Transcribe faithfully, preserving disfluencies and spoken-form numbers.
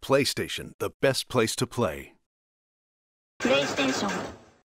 PlayStation, the best place to play. プレイステーション